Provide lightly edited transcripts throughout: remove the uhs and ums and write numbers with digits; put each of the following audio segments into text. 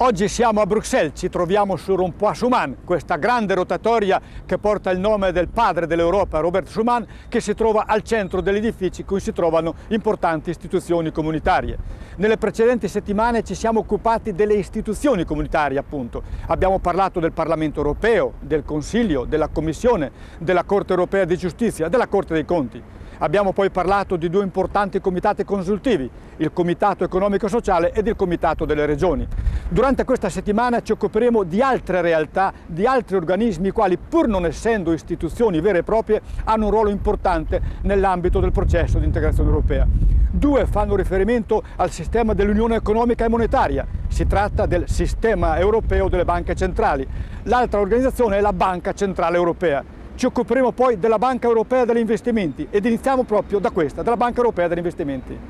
Oggi siamo a Bruxelles, ci troviamo su Rond-Point Schuman, questa grande rotatoria che porta il nome del padre dell'Europa, Robert Schuman, che si trova al centro degli edifici in cui si trovano importanti istituzioni comunitarie. Nelle precedenti settimane ci siamo occupati delle istituzioni comunitarie, appunto. Abbiamo parlato del Parlamento europeo, del Consiglio, della Commissione, della Corte europea di giustizia, della Corte dei Conti. Abbiamo poi parlato di due importanti comitati consultivi, il Comitato Economico e Sociale ed il Comitato delle Regioni. Durante questa settimana ci occuperemo di altre realtà, di altri organismi, i quali, pur non essendo istituzioni vere e proprie, hanno un ruolo importante nell'ambito del processo di integrazione europea. Due fanno riferimento al sistema dell'Unione Economica e Monetaria. Si tratta del Sistema Europeo delle Banche Centrali. L'altra organizzazione è la Banca Centrale Europea. Ci occuperemo poi della Banca Europea degli Investimenti ed iniziamo proprio da questa, dalla Banca Europea degli Investimenti.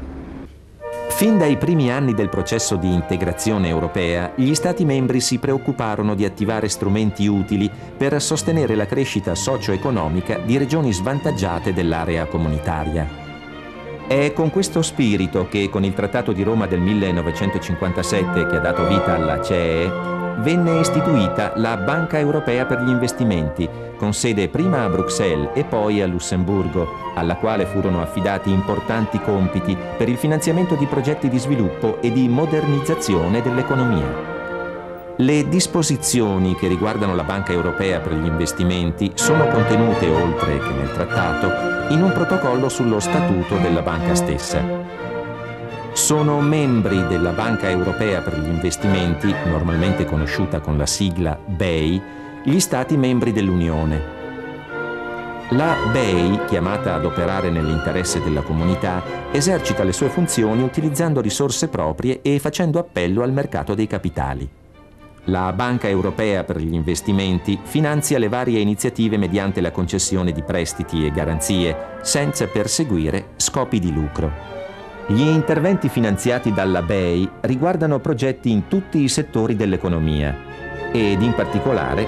Fin dai primi anni del processo di integrazione europea, gli Stati membri si preoccuparono di attivare strumenti utili per sostenere la crescita socio-economica di regioni svantaggiate dell'area comunitaria. È con questo spirito che, con il Trattato di Roma del 1957, che ha dato vita alla CEE, venne istituita la Banca Europea per gli Investimenti, con sede prima a Bruxelles e poi a Lussemburgo, alla quale furono affidati importanti compiti per il finanziamento di progetti di sviluppo e di modernizzazione dell'economia. Le disposizioni che riguardano la Banca Europea per gli Investimenti sono contenute, oltre che nel trattato, in un protocollo sullo statuto della banca stessa. Sono membri della Banca Europea per gli Investimenti, normalmente conosciuta con la sigla BEI, gli Stati membri dell'Unione. La BEI, chiamata ad operare nell'interesse della comunità, esercita le sue funzioni utilizzando risorse proprie e facendo appello al mercato dei capitali. La Banca Europea per gli Investimenti finanzia le varie iniziative mediante la concessione di prestiti e garanzie, senza perseguire scopi di lucro. Gli interventi finanziati dalla BEI riguardano progetti in tutti i settori dell'economia ed in particolare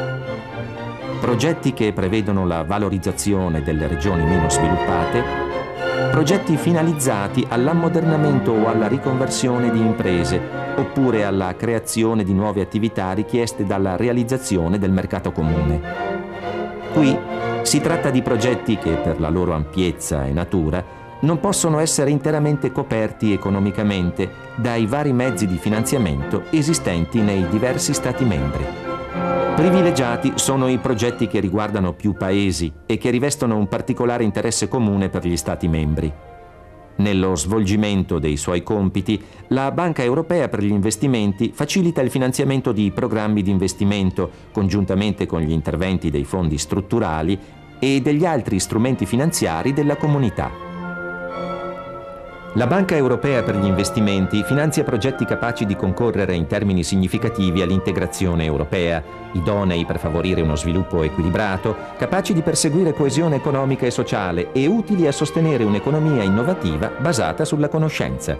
progetti che prevedono la valorizzazione delle regioni meno sviluppate, progetti finalizzati all'ammodernamento o alla riconversione di imprese oppure alla creazione di nuove attività richieste dalla realizzazione del mercato comune. Qui si tratta di progetti che, per la loro ampiezza e natura, non possono essere interamente coperti economicamente dai vari mezzi di finanziamento esistenti nei diversi Stati membri. Privilegiati sono i progetti che riguardano più paesi e che rivestono un particolare interesse comune per gli Stati membri. Nello svolgimento dei suoi compiti, la Banca Europea per gli Investimenti facilita il finanziamento di programmi di investimento congiuntamente con gli interventi dei fondi strutturali e degli altri strumenti finanziari della comunità. La Banca Europea per gli Investimenti finanzia progetti capaci di concorrere in termini significativi all'integrazione europea, idonei per favorire uno sviluppo equilibrato, capaci di perseguire coesione economica e sociale e utili a sostenere un'economia innovativa basata sulla conoscenza.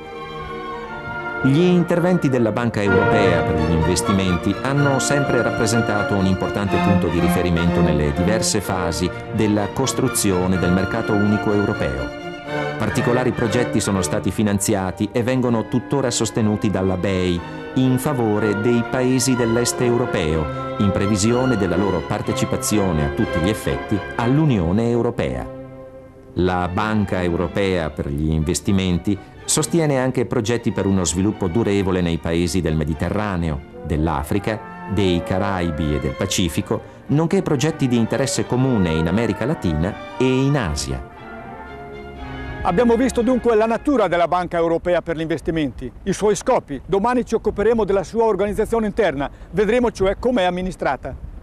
Gli interventi della Banca Europea per gli Investimenti hanno sempre rappresentato un importante punto di riferimento nelle diverse fasi della costruzione del mercato unico europeo. Particolari progetti sono stati finanziati e vengono tuttora sostenuti dalla BEI in favore dei paesi dell'est europeo, in previsione della loro partecipazione a tutti gli effetti all'Unione Europea. La Banca Europea per gli Investimenti sostiene anche progetti per uno sviluppo durevole nei paesi del Mediterraneo, dell'Africa, dei Caraibi e del Pacifico, nonché progetti di interesse comune in America Latina e in Asia. Abbiamo visto dunque la natura della Banca Europea per gli Investimenti, i suoi scopi. Domani ci occuperemo della sua organizzazione interna, vedremo cioè come è amministrata.